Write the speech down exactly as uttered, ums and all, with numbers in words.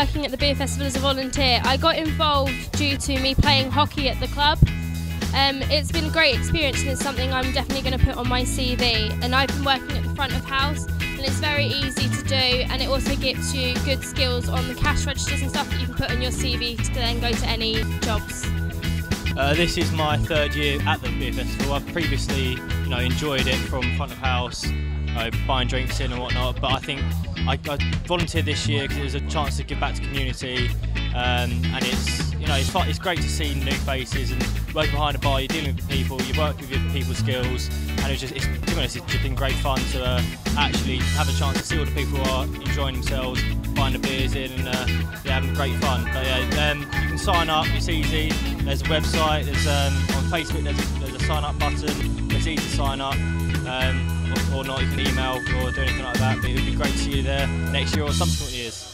working at the beer festival as a volunteer. I got involved due to me playing hockey at the club. Um, it's been a great experience and it's something I'm definitely going to put on my C V. And I've been working at the front of house and it's very easy to do, and it also gives you good skills on the cash registers and stuff that you can put on your C V to then go to any jobs. Uh, this is my third year at the beer festival. I've previously, you know, enjoyed it from front of house, uh, buying drinks in and whatnot. But I think I, I volunteered this year because it was a chance to give back to community, um, and it's, you know, it's it's great to see new faces and working behind a bar. You're dealing with people, you work with your people's skills, and it's just, it's, to be honest, it's just been great fun to uh, actually have a chance to see all the people who are enjoying themselves, buying the beers in, and uh, yeah, having great fun. But yeah, um, you can sign up. It's easy. There's a website. There's um, on Facebook. There's a, there's a sign up button. It's easy to sign up, um, or, or not. You can email or do anything like that. But it would be great to see you there next year or subsequent years.